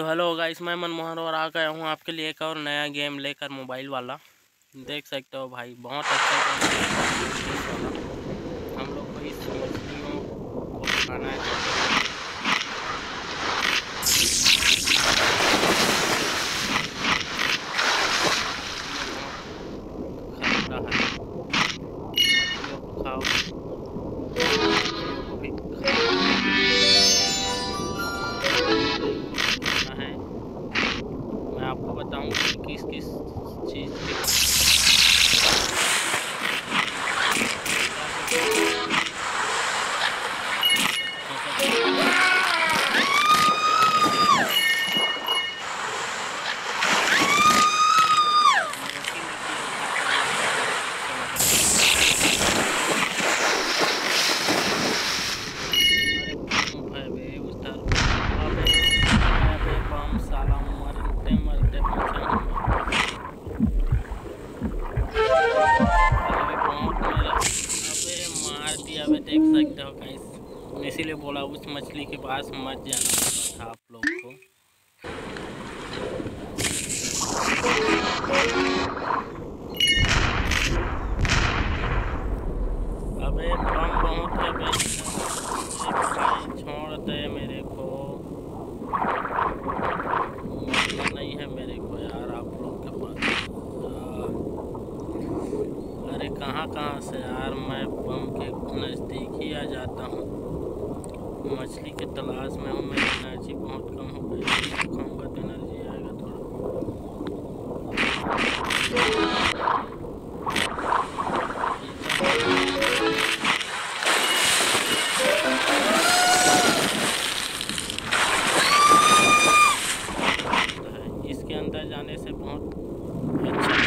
तो hello guys, मैं मनमोहन और आ गया हूँ आपके लिए एक और नया गेम लेकर, मोबाइल वाला। देख सकते हो भाई, बहुत अच्छा गेम है। हम लोग को इस मछलियों को खाना है। खतरा है, मछलियों को खाओ, मछलियों को भी खाना है। मैं आपको बताऊंगा कि किस किस चीज़ की साला मरते मरते मार दिया। अबे देख सकते हो गाइस, इसीलिए बोला उस मछली के पास मत जाना था आप लोग को। अबे बम बहुत है भाई, छोड़ दे मेरे को, नहीं है मेरे को यार आप लोग के पास। अरे कहाँ से यार, मैं बम के नज़दीक ही आ जाता हूँ। मछली के तलाश में हूँ। मेरी एनर्जी बहुत कम हो गई, खाऊंगा तो एनर्जी आएगा थोड़ा। इसके अंदर जाने से बहुत अच्छा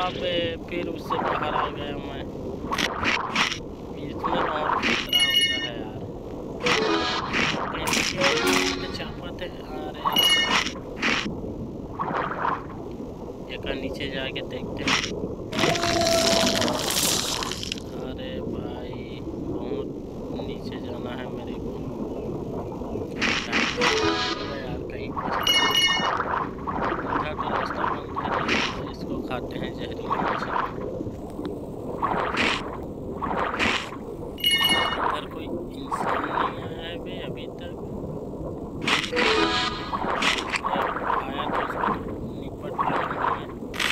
वहाँ पे फिर उससे बाहर आ गया मैं। इसमें बहुत खतरा होता है यार। चापते अरे एक नीचे जाके देखते हैं। अरे भाई बहुत नीचे जाना है मेरे को यार। कहीं इधर तो रास्ता बंद है। इसको खाते हैं जहरीली मछली। इधर कोई इंसान नहीं आया है बे अभी तक। आया तो उसको निपट लेना है।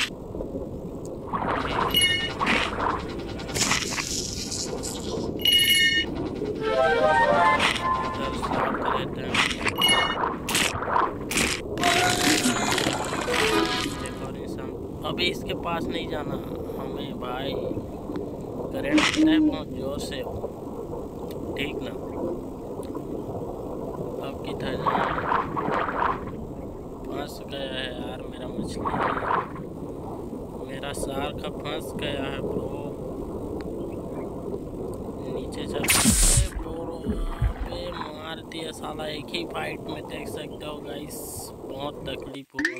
इधर साफ रहते हैं। एक और इंसान। अभी इसके पास नहीं जाना हमें भाई। करंट दिखता है बहुत जोर से हो। ठीक ना। अब किधर फंस गया है यार मेरा मछली। मेरा शार्क फंस गया है ब्रो। नीचे चल ब्रो पे मार दिया साला एक ही फाइट में। देख सकते हो गाइस बहुत तकलीफ हो